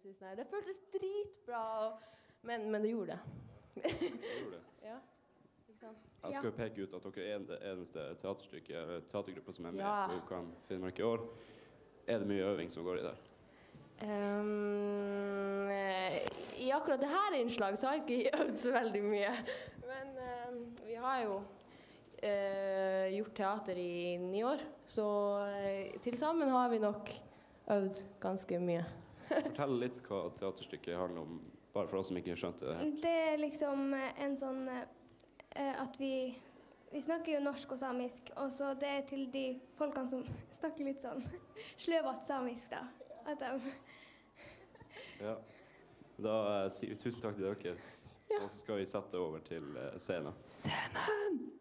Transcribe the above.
si sånn her. Det føltes dritbra, men det gjorde det. Det gjorde det. Ja, ikke sant? Jeg skal jo peke ut at dere er det eneste teaterstykket, eller teatergruppe som er med Ja. på Ukan Finnmark i år. Er det mye øving som går i der? I akkurat det her innslaget så har jeg ikke øvd så veldig mye. Men vi har jo gjort teater i 9 år, så til sammen har vi nok øvd ganske mye. Fortell litt hva teaterstykket handler om, bare for oss som ikke skjønte det her. Det er liksom en sånn at vi snakker jo norsk og samisk, og så det er til de folkene som snakker litt sånn sløvete samisk da. At de... Ja. Da sier vi tusen takk til dere, og så skal vi sette over til scenen. Scenen!